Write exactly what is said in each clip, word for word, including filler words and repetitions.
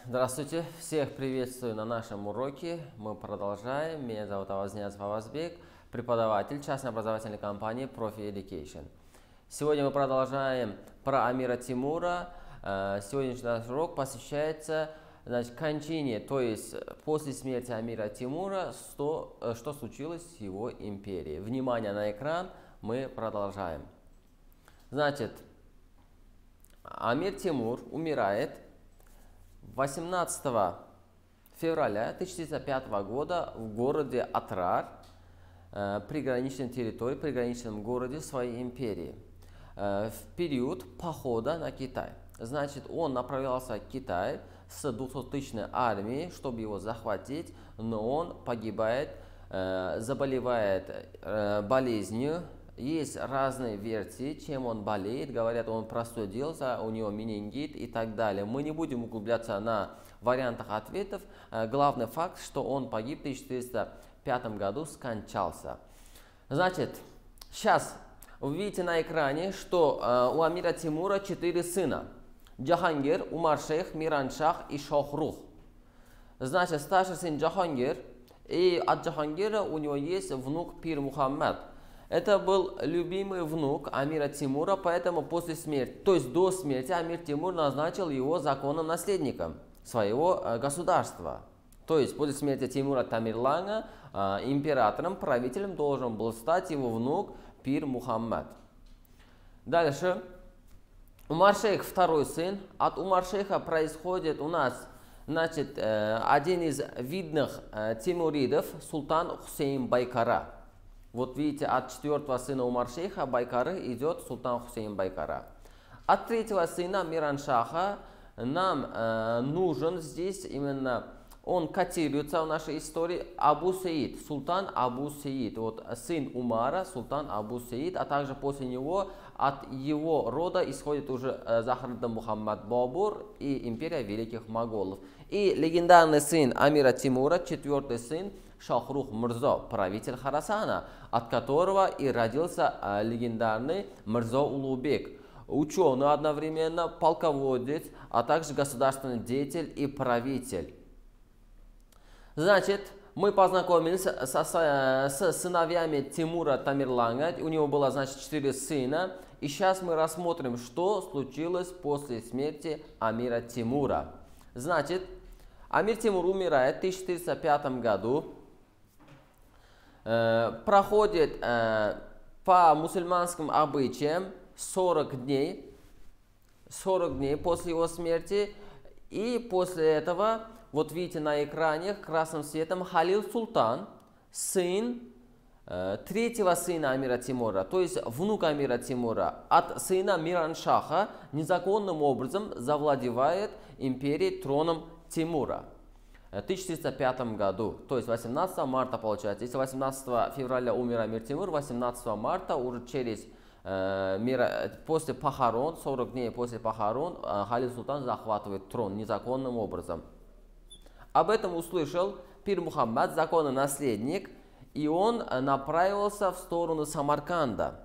Здравствуйте, всех приветствую на нашем уроке. Мы продолжаем. Меня зовут Авазняз Фавазбек, преподаватель частной образовательной компании Profi Education. Сегодня мы продолжаем про Амира Тимура. Сегодняшний наш урок посвящается, значит, кончине, то есть после смерти Амира Тимура, что, что случилось с его империей. Внимание на экран, мы продолжаем. Значит, Амир Тимур умирает восемнадцатого февраля тысяча девятьсот пятого года в городе Атрар, э, приграничной территории, приграничном городе своей империи, э, в период похода на Китай. Значит, он направлялся в Китай с двухсоттысячной армией, чтобы его захватить, но он погибает, э, заболевает э, болезнью. Есть разные версии, чем он болеет. Говорят, он простудился, у него менингит и так далее. Мы не будем углубляться на вариантах ответов. Главный факт, что он погиб в тысяча четыреста пятом году, скончался. Значит, сейчас вы видите на экране, что у Амира Тимура четыре сына. Джахангир, Умар-шейх, Миран-шах и Шохрух. Значит, старший сын Джахангир, и от Джахангира у него есть внук Пир Мухаммад. Это был любимый внук Амира Тимура, поэтому после смерти, то есть до смерти, Амир Тимур назначил его законным наследником своего э, государства. То есть после смерти Тимура Тамерлана э, императором, правителем должен был стать его внук Пир Мухаммад. Дальше. Умар-шейх, второй сын. От Умар-шейха происходит у нас, значит, э, один из видных э, тимуридов, султан Хусейн Байкара. Вот видите, от четвертого сына Умар-шейха Байкары идет султан Хусейн Байкара. От третьего сына Миран-шаха нам э, нужен здесь именно, он котируется в нашей истории, Абу Саид, султан Абу Саид. Вот сын Умара, султан Абу Саид, а также после него от его рода исходит уже э, Захруддин Мухаммад Бабур и империя великих моголов. И легендарный сын Амира Тимура, четвертый сын, Шахрух Мирзо, правитель Хорасана, от которого и родился э, легендарный Мирзо Улугбек, ученый одновременно, полководец, а также государственный деятель и правитель. Значит, мы познакомились со, со, с сыновьями Тимура Тамерлана, у него было, значит, четыре сына, и сейчас мы рассмотрим, что случилось после смерти Амира Тимура. Значит, Амир Тимур умирает в тысяча четыреста пятом году. Проходит э, по мусульманским обычаям сорок дней, сорок дней после его смерти, и после этого, вот видите на экране красным цветом, Халил Султан, сын э, третьего сына Амира Тимура, то есть внук Амира Тимура, от сына Миран-шаха незаконным образом завладевает империей, троном Тимура. В тысяча четыреста пятом году, то есть восемнадцатого марта получается. Если восемнадцатого февраля умер Амир Тимур, восемнадцатого марта уже через э, мира, после похорон, сорок дней после похорон, э, Халил Султан захватывает трон незаконным образом. Об этом услышал Пир Мухаммад, законный наследник, и он направился в сторону Самарканда.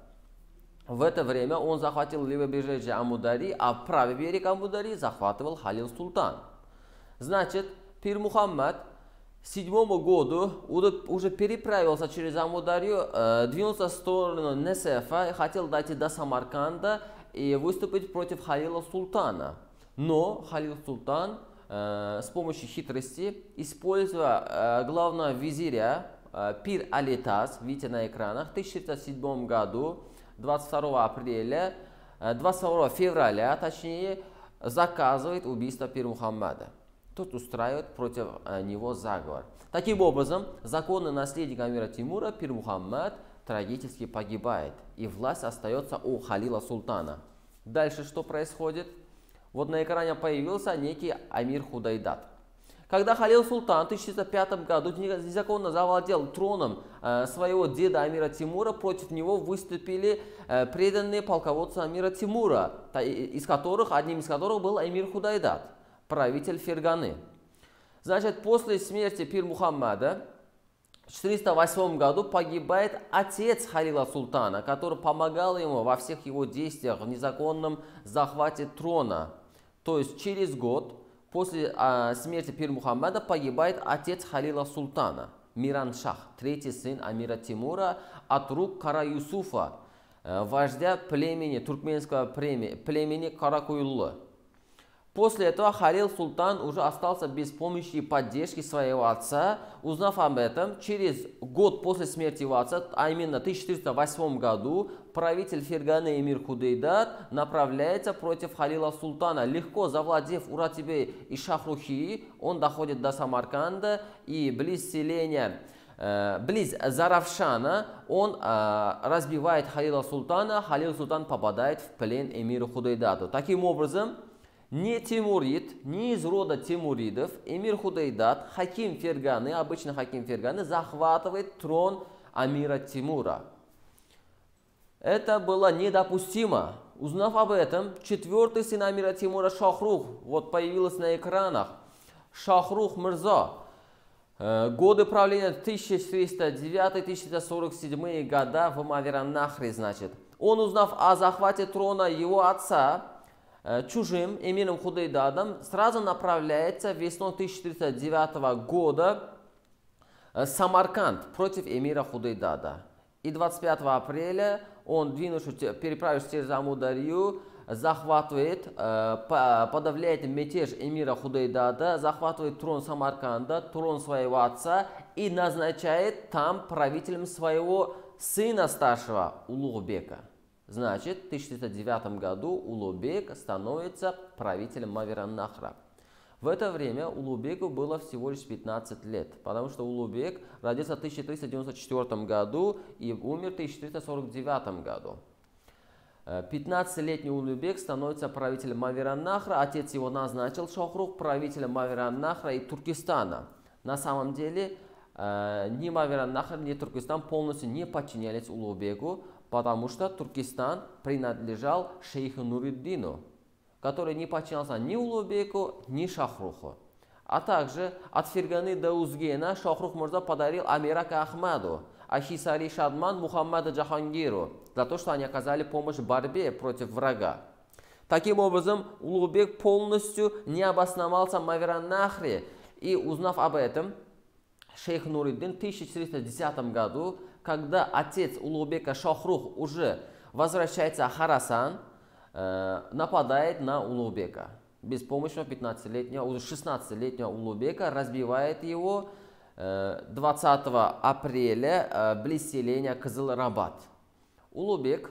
В это время он захватил левобережье Амудари, а правый берег Амудари захватывал Халил Султан. Значит, Пир Мухаммад к седьмому году уже переправился через Амударью, э, двинулся в сторону Несефа и хотел дойти до Самарканда и выступить против Халила Султана. Но Халил Султан э, с помощью хитрости, используя э, главного визиря э, Пир Алитас, видите на экранах, в тысяча четыреста седьмом году, двадцать второго апреля, э, двадцать второго февраля, точнее, заказывает убийство Пир Мухаммада. Тот устраивает против э, него заговор. Таким образом, законный наследник Амира Тимура, Пир Мухаммад, трагически погибает, и власть остается у Халила Султана. Дальше что происходит? Вот на экране появился некий Амир Худайдат. Когда Халил Султан в тысяча четыреста пятом году незаконно завладел троном э, своего деда Амира Тимура, против него выступили э, преданные полководцы Амира Тимура, из которых, одним из которых был Амир Худайдат, правитель Ферганы. Значит, после смерти Пир Мухаммада в четыреста восьмом году погибает отец Халила Султана, который помогал ему во всех его действиях в незаконном захвате трона. То есть через год После а, смерти Пир Мухаммада погибает отец Халила Султана, Мираншах, третий сын Амира Тимура, от рук Кара Юсуфа, вождя племени, туркменского племени Каракуйлы. После этого Халил Султан уже остался без помощи и поддержки своего отца. Узнав об этом, через год после смерти его отца, а именно в тысяча четыреста восьмом году, правитель Ферганы Эмир Худейдат направляется против Халила Султана. Легко завладев Уратибе и Шахрухи, он доходит до Самарканда и близ селения, э, близ Заравшана, он э, разбивает Халила Султана. Халил Султан попадает в плен Эмиру Худейдату. Таким образом, не Тимурид, не из рода Тимуридов, Эмир Худейдат, Хаким Ферганы, обычно Хаким Ферганы, захватывает трон Амира Тимура. Это было недопустимо. Узнав об этом, четвертый сын Амира Тимура Шахрух, вот появился на экранах, Шахрух Мирза, годы правления тысяча четыреста девятый — тысяча четыреста сорок седьмой года в Мавераннахре, значит. Он, узнав о захвате трона его отца, чужим Эмиром Худейдатом, сразу направляется весной тысяча четыреста девятого года в Самарканд против Эмира Худейдата. И двадцать пятого апреля он, двинувшись, переправившись через Амударью, захватывает, подавляет мятеж Эмира Худейдата, захватывает трон Самарканда, трон своего отца и назначает там правителем своего сына старшего Улугбека. Значит, в тысяча четыреста девятом году Улугбек становится правителем Мавераннахра. В это время Улугбеку было всего лишь пятнадцать лет, потому что Улугбек родился в тысяча триста девяносто четвёртом году и умер в тысяча триста сорок девятом году. пятнадцатилетний Улугбек становится правителем Мавераннахра, отец его назначил Шахрух правителем Мавераннахра и Туркестана. На самом деле, ни Мавераннахр, ни Туркестан полностью не подчинялись Улугбеку, потому что Туркестан принадлежал шейху Нуриддину, который не подчинялся ни Улугбеку, ни Шахруху. А также от Ферганы до Узгена Шахрух Мирза подарил Амирака Ахмаду, а Хисари Шадман Мухаммада Джахангиру за то, что они оказали помощь в борьбе против врага. Таким образом, Улугбек полностью не обосновался в Мавераннахре, и, узнав об этом, шейх Нуриддин в тысяча четыреста десятом году, когда отец Улугбека Шахрух уже возвращается в Хорасан, э, нападает на Улугбека. Беспомощного пятнадцатилетнего, уже шестнадцатилетнего Улугбека, разбивает его э, двадцатого апреля э, близ селения Кызылрабат. Улугбек,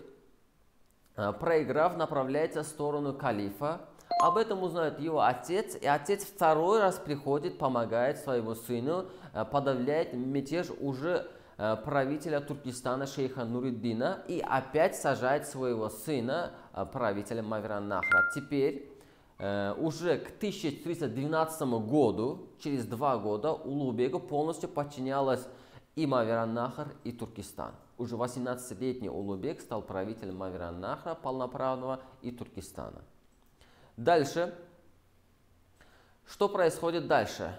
э, проиграв, направляется в сторону калифа. Об этом узнает его отец, и отец второй раз приходит, помогает своему сыну, э, подавляет мятеж уже правителя Туркестана шейха Нуриддина и опять сажает своего сына правителем Мавераннахра. Теперь э, уже к тысяча триста двенадцатому году, через два года, Улугбеку полностью подчинялась и Мавераннахр, и Туркестан. Уже восемнадцатилетний Улугбек стал правителем Мавераннахра полноправного и Туркестана. Дальше. Что происходит дальше?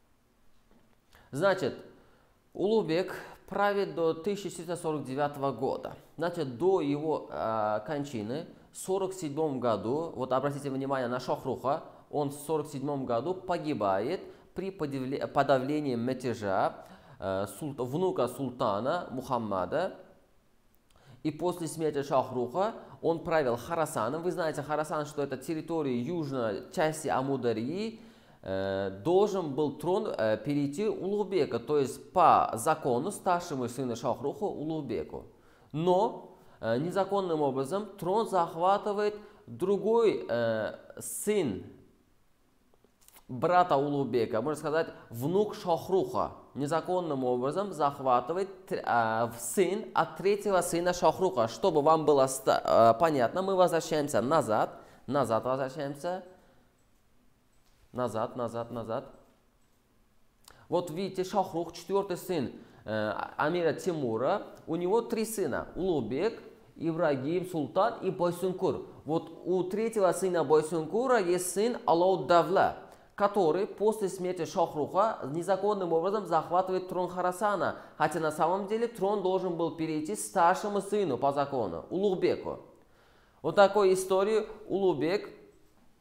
Значит, Улугбек правит до тысяча четыреста сорок девятого года. Значит, до его э, кончины в сорок седьмом году, вот обратите внимание на Шахруха, он в сорок седьмом году погибает при подавлении мятежа э, султа, внука султана Мухаммада. И после смерти Шахруха он правил Хорасаном. Вы знаете, Хорасан, что это территория южной части Амударьи. Должен был трон э, перейти Улугбека, то есть по закону старшему сыну Шахруху Улугбеку. Но э, незаконным образом трон захватывает другой э, сын брата Улугбека, можно сказать, внук Шахруха. Незаконным образом захватывает э, сын от третьего сына Шахруха. Чтобы вам было э, понятно, мы возвращаемся назад, назад возвращаемся. Назад, назад, назад. Вот видите, Шахрух, четвертый сын э, Амира Тимура, у него три сына. Улугбек, Ибрагим, Султан и Бойсункур. Вот у третьего сына Бойсункура есть сын Алауд-Давла, который после смерти Шахруха незаконным образом захватывает трон Хорасана. Хотя на самом деле трон должен был перейти старшему сыну по закону, Улугбеку. Вот такую историю Улугбек.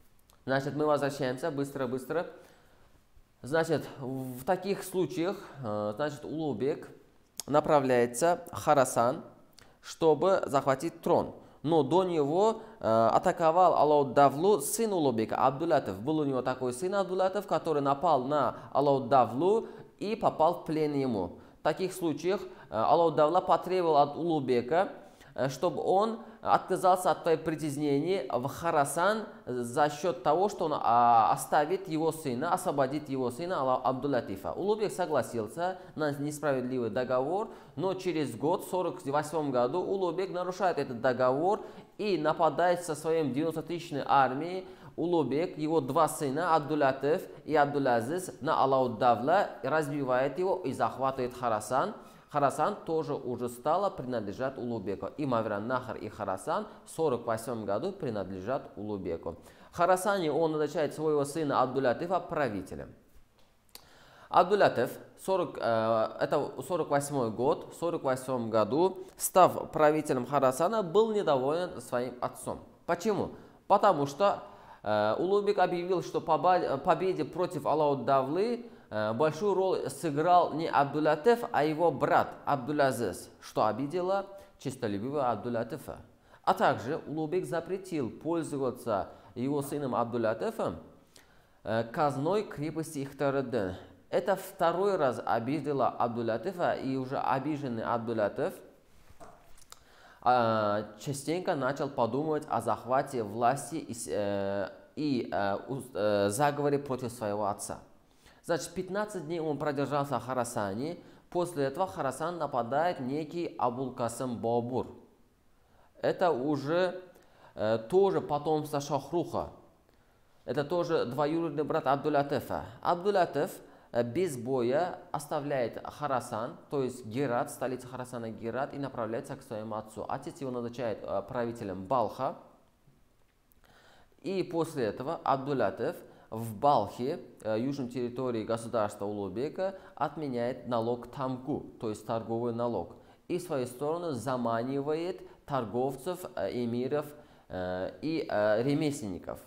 Значит, мы возвращаемся быстро-быстро. Значит, в таких случаях, значит, Улугбек направляется Харасан, чтобы захватить трон. Но до него э, атаковал Алауд-Давлу сын Улугбека, Абдулатов. Был у него такой сын Абдулатов, который напал на Алауд-Давлу и попал в плен ему. В таких случаях э, Алауд-Давла потребовал от Улугбека, э, чтобы он отказался от своих притеснений в Харасан за счет того, что он а, оставит его сына, освободит его сына Абдулатифа. Улугбек согласился на несправедливый договор, но через год, в сорок восьмом году, Улугбек нарушает этот договор и нападает со своей девятнадцатитысячной армией. Улугбек, его два сына, Абдулатиф и Абдулазиз, на Алауд-Давла, разбивает его и захватывает Харасан. Харасан тоже уже стало принадлежать Улугбеку. И Мавиран-Нахр, и Харасан в сорок восьмом году принадлежат Улугбеку. Харасане он назначает своего сына Абдулатифа правителем. Абдулатиф, сорок, э, это сорок восьмой год, в сорок восьмом году, став правителем Харасана, был недоволен своим отцом. Почему? Потому что э, Улугбек объявил, что по победе против Алауд-Давлы большую роль сыграл не Абдулатиф, а его брат Абдулазиз, что обидело честолюбивого Абдулатифа. А также Улугбек запретил пользоваться его сыном Абдулатифом казной крепости Ихтиар-ад-Дин. Это второй раз обидело Абдулатифа, и уже обиженный Абдулатиф частенько начал подумать о захвате власти и, и заговоре против своего отца. Значит, пятнадцать дней он продержался в Харасане. После этого Харасан нападает некий Абул-Касым Бабур. Это уже э, тоже потомство Шахруха. Это тоже двоюродный брат Абдулатифа. Абдулатиф э, без боя оставляет Харасан, то есть Герат, столица Харасана Герат, и направляется к своему отцу. Отец его назначает э, правителем Балха. И после этого Абдулатиф в Балхе, южной территории государства Улугбека, отменяет налог тамгу, то есть торговый налог, и в свою сторону заманивает торговцев, эмиров и ремесленников.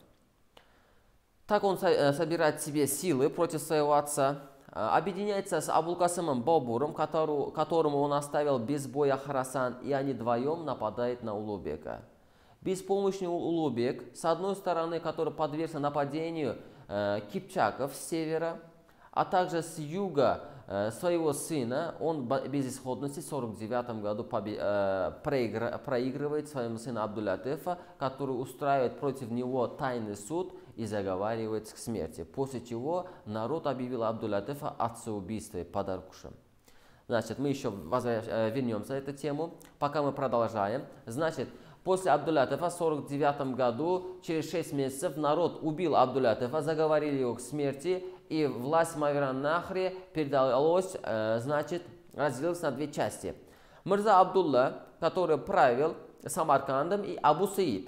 Так он собирает себе силы против своего отца, объединяется с Абул-Касымом Бабуром, которому он оставил без боя Харасан, и они вдвоем нападают на Улугбека. Беспомощный Улугбек, с одной стороны, который подвергся нападению э, кипчаков с севера, а также с юга э, своего сына, он без исходности в сорок девятом году э, проигр, проигрывает своему сыну Абдулатифа, который устраивает против него тайный суд и заговаривает к смерти, после чего народ объявил Абдулатифа отцеубийством под Аркушем. Значит, мы еще вернемся на эту тему, пока мы продолжаем. Значит, после Абдулатифа в сорок девятом году, через шесть месяцев, народ убил Абдулатифа, заговорили его к смерти, и власть Мавиран-Нахре передалась, э, значит, разделилась на две части. Мирза Абдулла, который правил Самаркандом, и Абу Саид.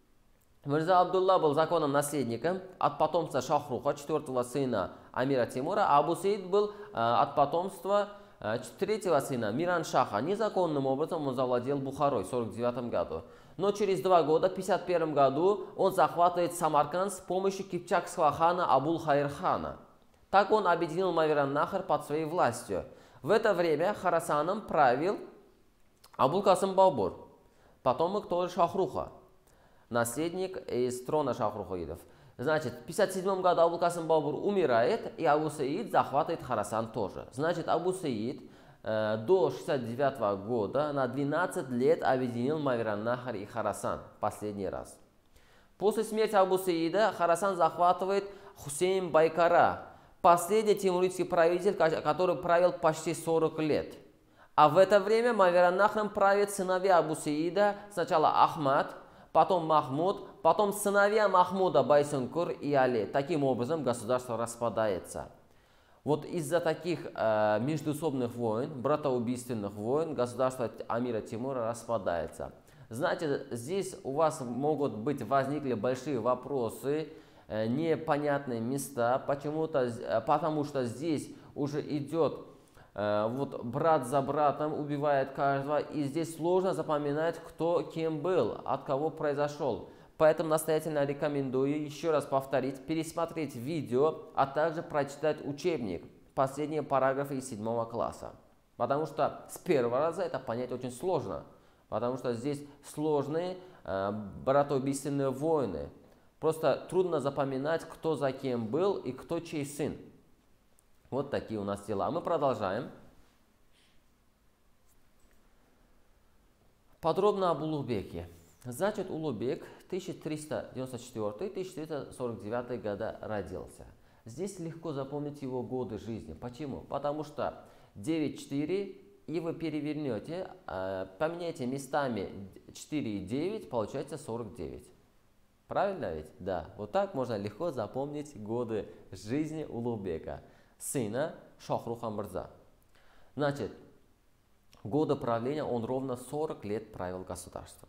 Мирза Абдулла был законным наследником от потомства Шахруха, четвертого сына Амира Тимура, а Абу Саид был э, от потомства э, третьего сына Миран-Шаха. Незаконным образом он завладел Бухарой в сорок девятом году. Но через два года, в пятьдесят первом году, он захватывает Самарканд с помощью кипчакского хана Абул-Хайр-хана. Так он объединил Мавиран-Нахр под своей властью. В это время Харасаном правил Абул-Касым Бабур, потомок тоже Шахруха, наследник из трона Шахрухаидов. Значит, в пятьдесят седьмом году Абул-Касым Бабур умирает, и Абу Саид захватывает Харасан тоже. Значит, Абу Саид э, до шестьдесят девятого года на двенадцать лет объединил Мавиран-Нахр и Харасан последний раз. После смерти Абу Саида Харасан захватывает Хусейн Байкара, последний тимуридский правитель, который правил почти сорок лет. А в это время Мавиран-Нахром правит сыновья Абу Саида, сначала Ахмад, потом Махмуд, потом сыновья Махмуда Байсункур и Али. Таким образом государство распадается. Вот из-за таких э, междуусобных войн, братоубийственных войн, государство Амира Тимура распадается. Знаете, здесь у вас могут быть возникли большие вопросы, э, непонятные места, почему-то, потому что здесь уже идет э, вот брат за братом, убивает каждого, и здесь сложно запоминать, кто кем был, от кого произошел. Поэтому настоятельно рекомендую еще раз повторить, пересмотреть видео, а также прочитать учебник, последние параграфы из седьмого класса. Потому что с первого раза это понять очень сложно. Потому что здесь сложные э, братоубийственные войны. Просто трудно запоминать, кто за кем был и кто чей сын. Вот такие у нас дела. Мы продолжаем. Подробно об Улугбеке. Значит, Улугбек тысяча триста девяносто четвёртый — тысяча триста сорок девятый года родился. Здесь легко запомнить его годы жизни. Почему? Потому что девять четыре, и вы перевернете, поменяйте местами четыре и девять, получается сорок девять. Правильно ведь? Да. Вот так можно легко запомнить годы жизни Улугбека, сына Шохруха Мирза. Значит, годы правления он ровно сорок лет правил государством.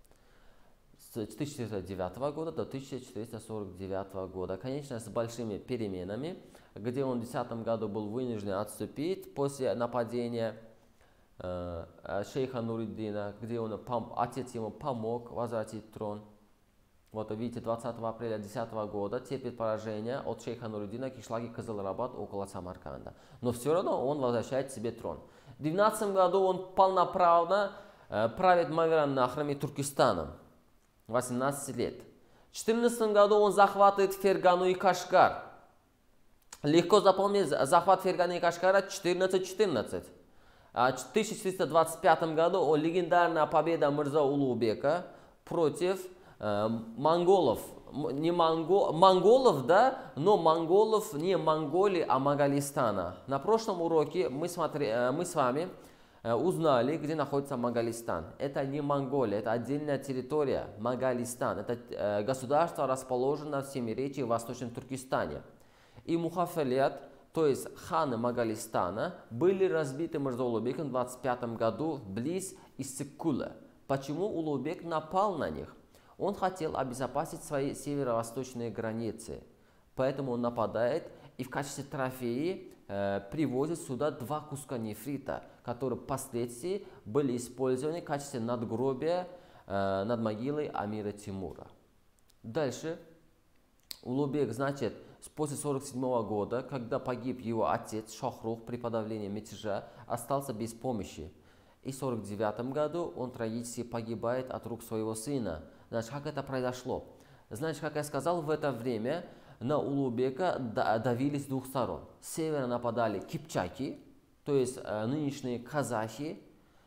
С тысяча четыреста девятого года до тысяча четыреста сорок девятого года. Конечно, с большими переменами, где он в десятом году был вынужден отступить после нападения э, шейха Нуриддина, где он, отец ему помог возвратить трон. Вот видите, двадцатого апреля две тысячи десятого года терпит поражение от шейха Нуриддина Кишлаги Кызылрабад около Самарканда. Но все равно он возвращает себе трон. В две тысячи двенадцатом году он полноправно э, правит Мавераннахром и Туркестаном. восемнадцать лет. В две тысячи четырнадцатом году он захватывает Фергану и Кашгар. Легко запомнить захват Ферганы и Кашгара четырнадцать четырнадцать. А в тысяча четыреста двадцать пятом году легендарная победа Мирза Улугбека против э, монголов. Не монго, монголов, да, но монголов не Монголии, а Моголистана. На прошлом уроке мы, смотри, мы с вами узнали, где находится Моголистан. Это не Монголия, это отдельная территория. Моголистан. Это э, государство расположено в Семиречье в Восточном Туркестане. И Мухафелят, то есть ханы Моголистана, были разбиты Мирза Улугбеком в двадцать пятом году близ Иссык-Куля. Почему Улугбек напал на них? Он хотел обезопасить свои северо-восточные границы. Поэтому он нападает и в качестве трофеи э, привозит сюда два куска нефрита, которые впоследствии были использованы в качестве надгробия э, над могилой Амира Тимура. Дальше Улугбек, значит, после сорок седьмого года, когда погиб его отец Шохрух при подавлении мятежа, остался без помощи. И в сорок девятом году он трагически погибает от рук своего сына. Значит, как это произошло? Значит, как я сказал, в это время на Улугбека давили с двух сторон. С севера нападали кипчаки, то есть э, нынешние казахи,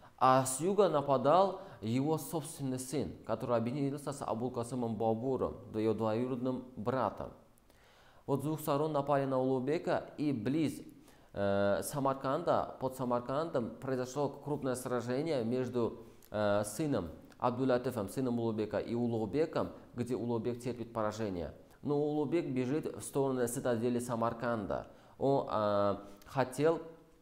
а с юга нападал его собственный сын, который объединился с Абулкасымом Бабуром, его двоюродным братом. Вот с двух сторон напали на Улугбека, и близ э, Самарканда, под Самаркандом произошло крупное сражение между э, сыном Абдуллатифом, сыном Улугбека, и Улугбеком, где Улугбек терпит поражение. Но Улугбек бежит в сторону цитадели Самарканда. Он э, хотел,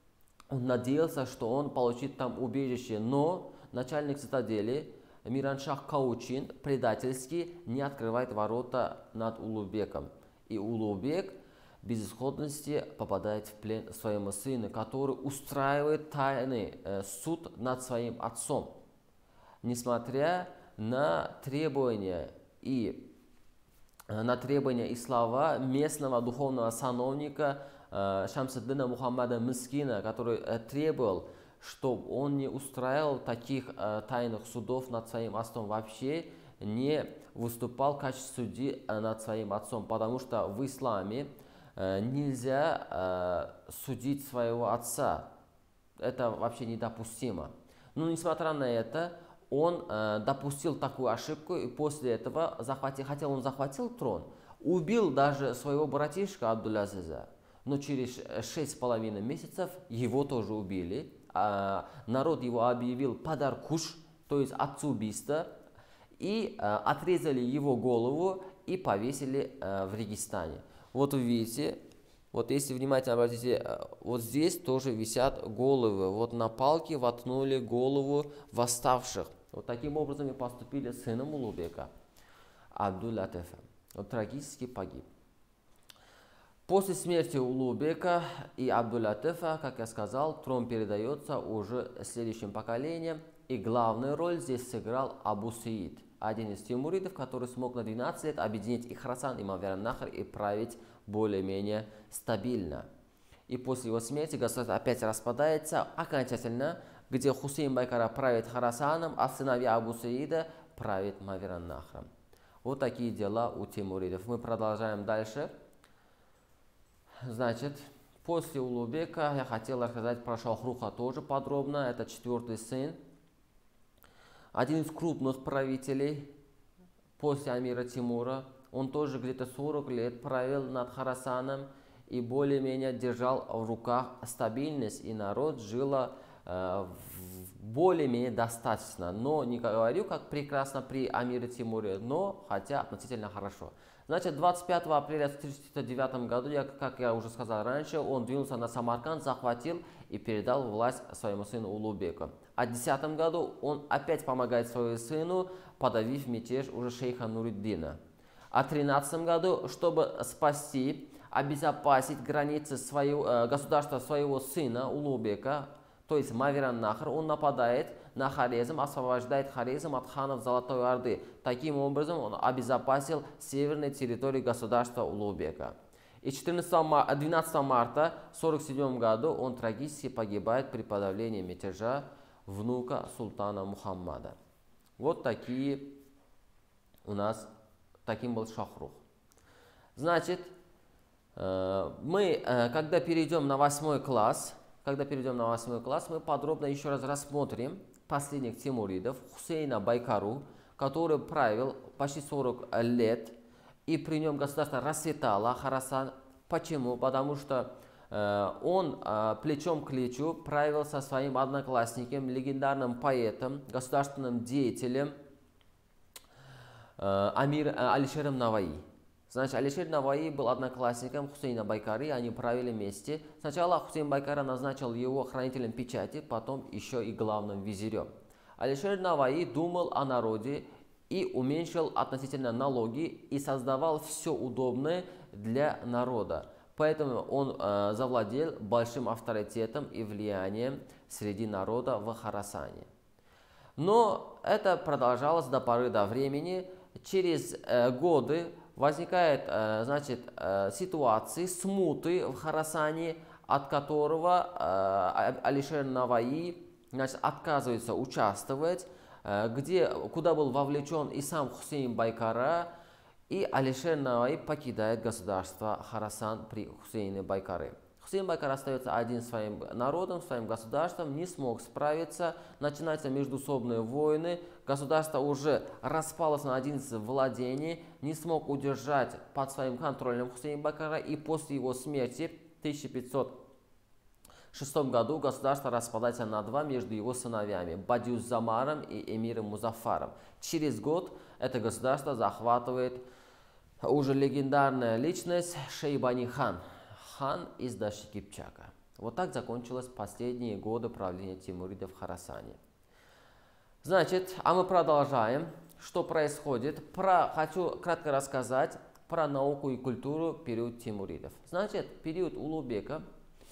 он надеялся, что он получит там убежище, но начальник цитадели Мираншах Каучин предательски не открывает ворота над Улугбеком. И Улугбек в безысходности попадает в плен своему сыну, который устраивает тайный э, суд над своим отцом. Несмотря на требования и э, на требования и слова местного духовного сановника э, Шамсиддина Мухаммада Мискина, который э, требовал, чтобы он не устраивал таких э, тайных судов над своим отцом, вообще не выступал в качестве судьи э, над своим отцом, потому что в исламе э, нельзя э, судить своего отца. Это вообще недопустимо. Но несмотря на это, он э, допустил такую ошибку, и после этого, захватил, хотя он захватил трон, убил даже своего братишка Абдул-Азиза, но через шесть с половиной месяцев его тоже убили. А, народ его объявил падар-куш, то есть отцеубийство, и э, отрезали его голову и повесили э, в Регистане. Вот вы видите, вот если внимательно обратите, вот здесь тоже висят головы. Вот на палке воткнули голову восставших. Вот таким образом и поступили с сыном Улугбека, Абдул-Латифа. Он трагически погиб. После смерти Улугбека и Абдул-Латифа, как я сказал, трон передается уже следующим поколениям. И главную роль здесь сыграл Абу Саид. один из тимуридов, который смог на двенадцать лет объединить и Хорасан, и Мавераннахр, и править более-менее стабильно. И после его смерти государство опять распадается окончательно, где Хусейн Байкара правит Хорасаном, а сыновья Абу Саида правит Мавераннахром. Вот такие дела у тимуридов. Мы продолжаем дальше. Значит, после Улугбека я хотел рассказать про Шахруха тоже подробно. Это четвертый сын. Один из крупных правителей после Амира Тимура. Он тоже где-то сорок лет правил над Хорасаном и более-менее держал в руках стабильность. И народ жил э, более-менее достаточно. Но не говорю, как прекрасно при Амире Тимуре, но хотя относительно хорошо. Значит, двадцать пятого апреля тысяча четыреста девятого года, я, как я уже сказал раньше, он двинулся на Самарканд, захватил и передал власть своему сыну Улугбеку. А в десятом году он опять помогает своему сыну, подавив мятеж уже шейха Нуриддина. А в тринадцатом году, чтобы спасти, обезопасить границы своего, государства своего сына Улугбека, то есть Мавераннахр, он нападает на Хорезм, освобождает Хорезм от ханов Золотой Орды. Таким образом, он обезопасил северные территории государства Улугбека. И двенадцатого марта тысяча девятьсот сорок седьмого года он трагически погибает при подавлении мятежа внука султана Мухаммада. Вот такие у нас, таким был Шахрух. Значит, мы, когда перейдем на восьмой класс, Когда перейдем на восьмой класс, мы подробно еще раз рассмотрим последних тимуридов, Хусейна Байкару, который правил почти сорок лет, и при нем государство расцветало, Хорасан. Почему? Потому что э, он э, плечом к плечу правил со своим одноклассником, легендарным поэтом, государственным деятелем э, Амир э, Алишером Наваи. Значит, Алишер Наваи был одноклассником Хусейна Байкары, они правили вместе. Сначала Хусейн Байкара назначил его хранителем печати, потом еще и главным визирем. Алишер Наваи думал о народе и уменьшил относительно налоги и создавал все удобное для народа. Поэтому он э, завладел большим авторитетом и влиянием среди народа в Хорасане. Но это продолжалось до поры до времени. Через э, годы возникает, э, значит, э, ситуации, смуты в Хорасане, от которого э, Алишер Наваи, значит, отказывается участвовать, э, где, куда был вовлечен и сам Хусейн Байкара, и Алишер Наваи покидает государство Хорасан при Хусейне Байкары. Хусейн Байкар остается один своим народом, своим государством, не смог справиться, начинаются междуусобные войны, государство уже распалось на одиннадцать владений, не смог удержать под своим контролем Хусейн Байкара, и после его смерти в тысяча пятьсот шестом году государство распадается на два между его сыновьями Бадиуз-Замаром и эмиром Музаффаром. Через год это государство захватывает уже легендарная личность Шейбани хан. Хан из Дашти Кипчака. Вот так закончились последние годы правления тимуридов в Хорасане. Значит, а мы продолжаем. Что происходит? Про, хочу кратко рассказать про науку и культуру период тимуридов. Значит, в период Улугбека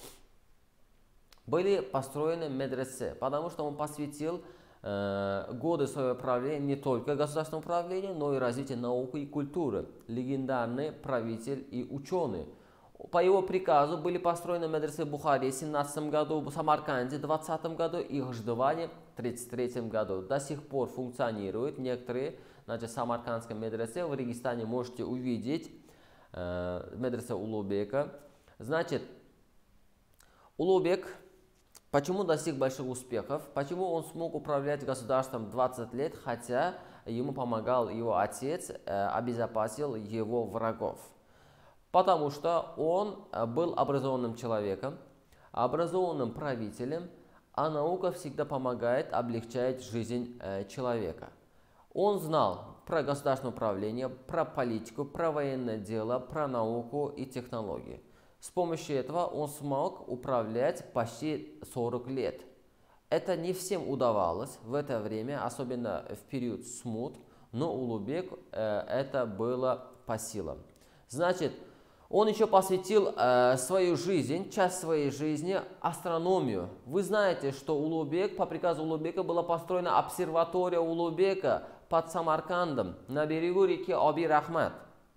были построены медресе, потому что он посвятил э, годы своего правления не только государственному правлению, но и развитию науки и культуры. Легендарный правитель и ученый. По его приказу были построены медресе в Бухаре в семнадцатом году, в Самарканде в двадцатом году и Гждыване в тридцать третьем году. До сих пор функционируют некоторые, значит, самаркандские медресе. В Регистане можете увидеть э, медресе Улугбека. Значит, Улугбек почему достиг больших успехов? Почему он смог управлять государством двадцать лет, хотя ему помогал его отец, э, обезопасил его врагов? Потому что он был образованным человеком, образованным правителем, а наука всегда помогает, облегчает жизнь человека. Он знал про государственное управление, про политику, про военное дело, про науку и технологии. С помощью этого он смог управлять почти сорок лет. Это не всем удавалось в это время, особенно в период смут, но Улугбек э, это было по силам. Значит, он еще посвятил э, свою жизнь, часть своей жизни астрономию. Вы знаете, что Улугбек, по приказу Улугбека была построена обсерватория Улугбека, под Самаркандом, на берегу реки Аби-Рахмат.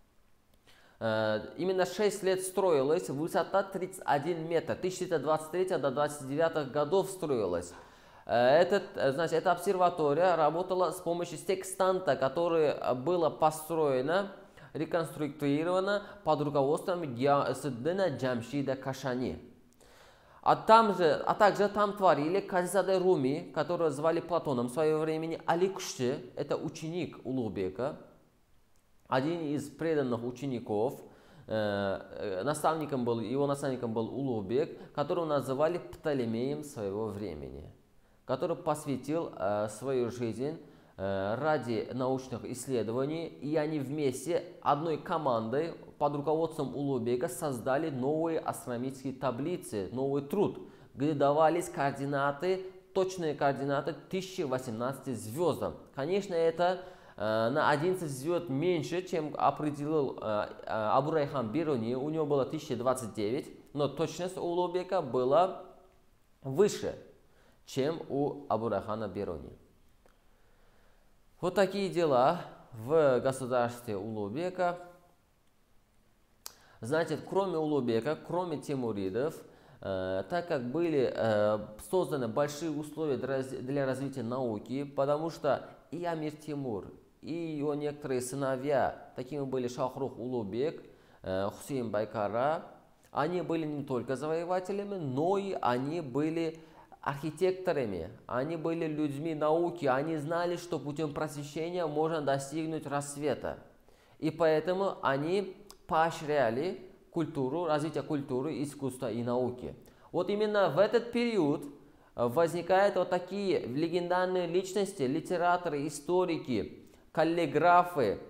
Именно шесть лет строилась, высота тридцать один метр, тысяча четыреста двадцать третьего до двадцать девятого годов строилась. Этот, значит, эта обсерватория работала с помощью секстанта, который было построено, реконструировано под руководством Гиясуддина Джамшида Кашани. А, там же, а также там творили Казиzaде Руми, которого звали Платоном в свое время, Али Кушчи, это ученик Улугбека, один из преданных учеников, э, наставником был, его наставником был Улугбек, которого называли Птолемеем своего времени, который посвятил э, свою жизнь э, ради научных исследований, и они вместе, одной командой, под руководством Улугбека создали новые астрономические таблицы, новый труд, где давались координаты, точные координаты тысячи восемнадцати звездам. Конечно, это на одиннадцать звезд меньше, чем определил э, Абу Райхан Бируни, у него было тысяча двадцать девять, но точность у Улугбека была выше, чем у Абу Райхана Бируни. Вот такие дела в государстве Улугбека. Значит, кроме Улугбека, кроме тимуридов, э, так как были э, созданы большие условия для, для развития науки, потому что и Амир Тимур, и его некоторые сыновья, такими были Шахрух Улугбек, э, Хусейн Байкара, они были не только завоевателями, но и они были архитекторами, они были людьми науки, они знали, что путем просвещения можно достигнуть рассвета. И поэтому они поощряли культуру, развитие культуры, искусства и науки. Вот именно в этот период возникают вот такие легендарные личности, литераторы, историки, каллиграфы,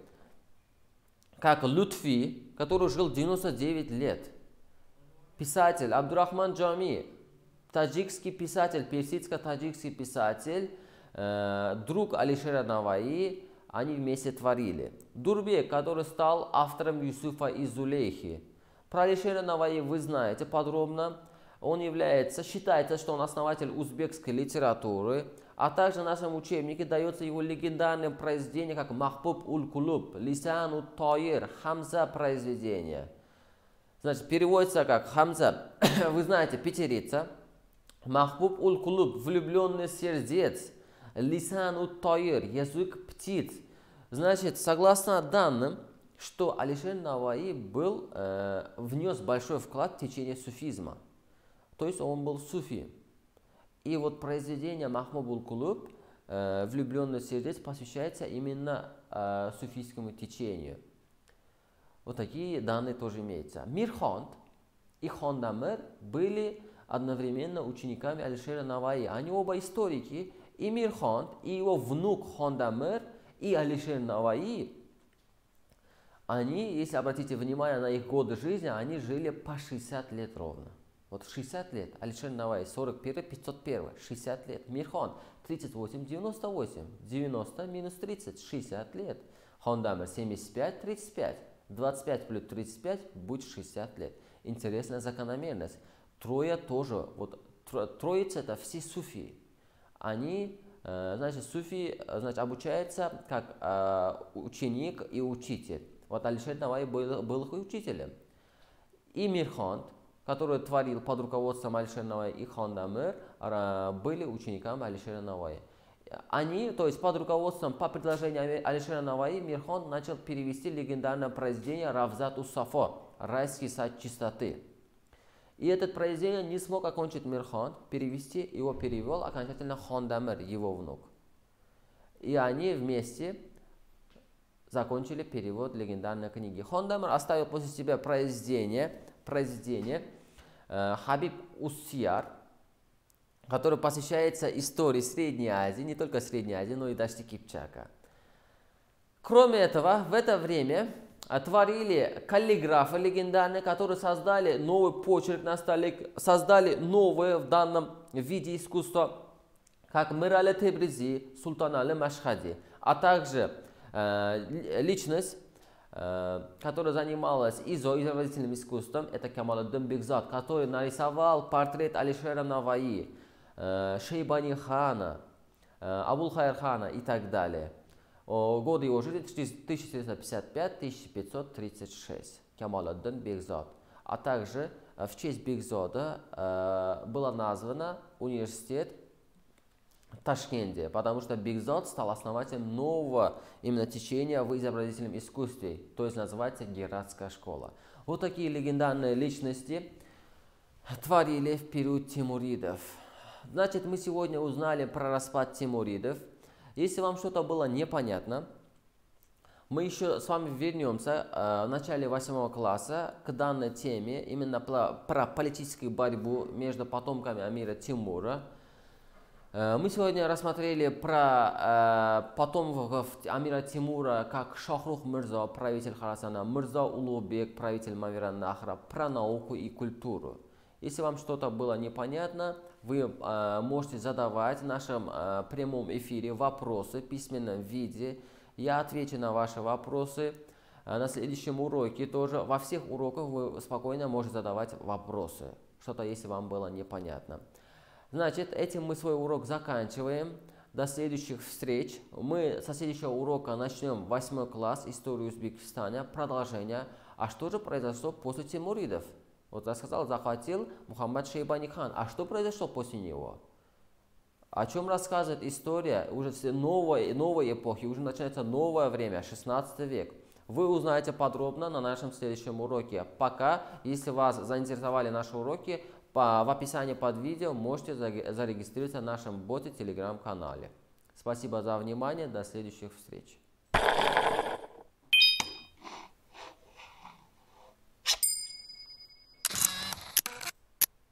как Лутфи, который жил девяносто девять лет. Писатель Абдурахман Джами, таджикский писатель, персидско-таджикский писатель, э, друг Алишера Наваи, они вместе творили. Дурбек, который стал автором Юсуфа и Зулейхи. Про Алишера Наваи вы знаете подробно. Он является, считается, что он основатель узбекской литературы, а также в нашем учебнике дается его легендарное произведение, как Махбуб уль-Кулуб, Лисан ут-Тайр, Хамза произведение. Значит, переводится как Хамза, вы знаете, пятерица, Махбуб уль-Кулуб, влюбленный сердец, Лисан ут-Тайр, язык птиц. Значит, согласно данным, что Алишер Наваи был, э, внес большой вклад в течение суфизма. То есть он был суфи. И вот произведение Махбуб уль-Кулуб, э, влюбленный сердец, посвящается именно э, суфийскому течению. Вот такие данные тоже имеются. Мирхонд и Хондамер были одновременно учениками Алишера Наваи. Они оба историки. И Мирхонд, и его внук Хондамер, и Алишер Наваи, они, если обратите внимание на их годы жизни, они жили по шестьдесят лет ровно. Вот шестьдесят лет. Алишер Наваи сорок один, пятьсот один, шестьдесят лет. Мирхонд тридцать восемь, девяносто восемь, девяносто минус тридцать, шестьдесят лет. Хондамер семьдесят пять, тридцать пять, двадцать пять плюс тридцать пять будет шестьдесят лет. Интересная закономерность. Трое тоже, вот троица это все суфии. Они, значит, суфи, значит, обучаются как э, ученик и учитель. Вот Алишер Наваи был, был их учителем. И Мирхонд, который творил под руководством Алишера Наваи, и Хондамер, были учениками Алишера Наваи. Они, то есть под руководством, по предложению Алишера Наваи, Мирхонд начал перевести легендарное произведение Равзат ус-Сафо, райский сад чистоты. И это произведение не смог окончить Мирхонд, перевести, его перевел окончательно Хондамер, его внук. И они вместе закончили перевод легендарной книги. Хондамер оставил после себя произведение, произведение э, Хабиб ус-Сияр, который посвящается истории Средней Азии, не только Средней Азии, но и Дашти Кипчака. Кроме этого, в это время творили каллиграфы легендарные, которые создали новый почерк на столе, создали новое в данном виде искусства, как Мирали Тебризи, Султан Али Машхади, а также э, личность, э, которая занималась изобразительным искусством, это Камалуддин Бекзад, который нарисовал портрет Алишера Наваи, э, Шейбани Хана, э, Абул Хайр Хана и так далее. Годы его жизни тысяча четыреста пятьдесят пятый — тысяча пятьсот тридцать шесть. Камаледдин Бекзод. А также в честь Бекзода э, была названа университет в Ташкенте, потому что Бекзод стал основателем нового именно течения в изобразительном искусстве, то есть называется Гератская школа. Вот такие легендарные личности творили в период тимуридов. Значит, мы сегодня узнали про распад тимуридов. Если вам что-то было непонятно, мы еще с вами вернемся э, в начале восьмого класса к данной теме, именно про, про политическую борьбу между потомками Амира Тимура. Э, мы сегодня рассмотрели про э, потомков Амира Тимура, как Шахрух Мирза, правитель Хорасана, Мирза Улугбек, правитель Мавираннахра, про науку и культуру. Если вам что-то было непонятно, вы э, можете задавать в нашем э, прямом эфире вопросы в письменном виде. Я отвечу на ваши вопросы э, на следующем уроке тоже. Во всех уроках вы спокойно можете задавать вопросы, что-то если вам было непонятно. Значит, этим мы свой урок заканчиваем. До следующих встреч. Мы со следующего урока начнем восьмой класс, историю Узбекистана, продолжение. А что же произошло после тимуридов? Вот я сказал, захватил Мухаммад Шейбани хан. А что произошло после него? О чем рассказывает история уже новой, новой эпохи, уже начинается новое время, шестнадцатый век. Вы узнаете подробно на нашем следующем уроке. Пока, если вас заинтересовали наши уроки, по, в описании под видео можете зарегистрироваться в нашем боте телеграм-канале. Спасибо за внимание, до следующих встреч.